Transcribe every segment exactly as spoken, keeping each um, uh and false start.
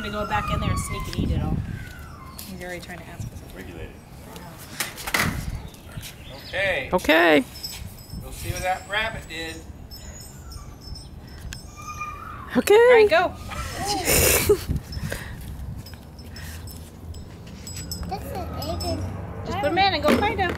him to go back in there and sneak and eat it all. He's already trying to ask us. Regulated. Okay. Okay. We'll see what that rabbit did. Okay. All right, go. Just put him in and go find him.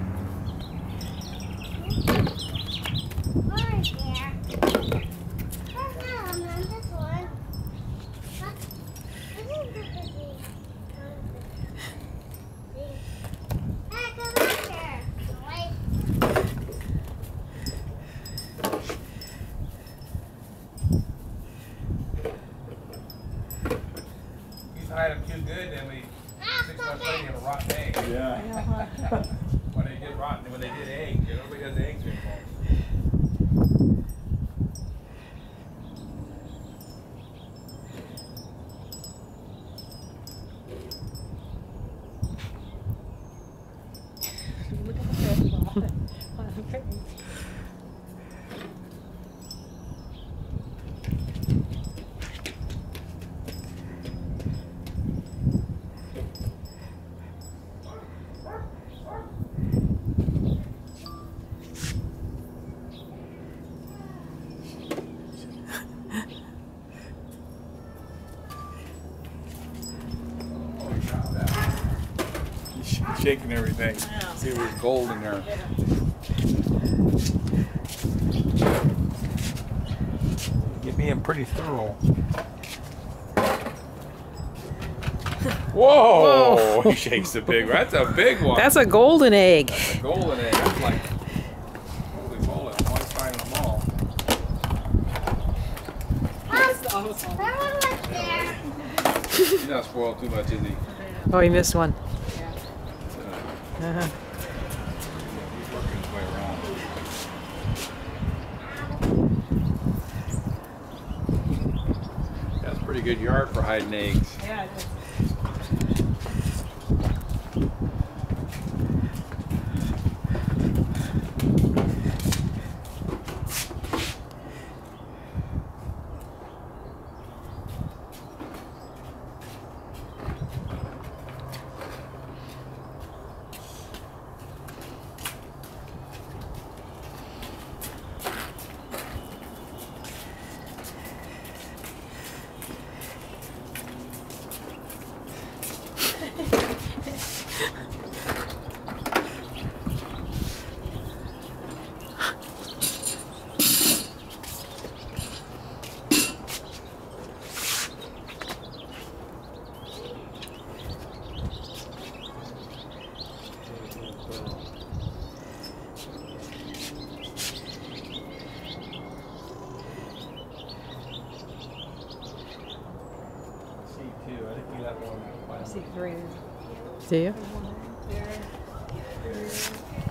Hide them too good, then we six months later have a rotten egg. Yeah. When they get rotten, when they get eggs, everybody has eggs involved. Look at the fish. He's shaking everything. See if there's gold in there. You're being pretty thorough. Whoa! Whoa. He shakes the big one. That's a big one. That's a golden egg. That's a golden egg. That's like, holy moly, I'm always finding them all. He's not spoiled too much, is he? Oh, he missed one. Uh, Uh-huh. he's working his way around. That's a pretty good yard for hiding eggs. Yeah, it is. I see three. Do you? There, there.